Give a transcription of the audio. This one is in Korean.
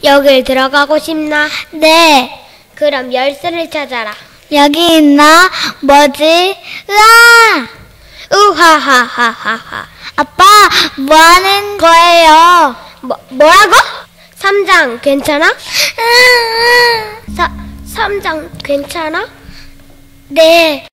여길 들어가고 싶나? 네. 그럼 열쇠를 찾아라. 여기 있나? 뭐지? 으아! 우하하하하하. 아빠, 뭐 하는 거예요? 뭐라고? 삼장 괜찮아? 삼장 괜찮아? 네.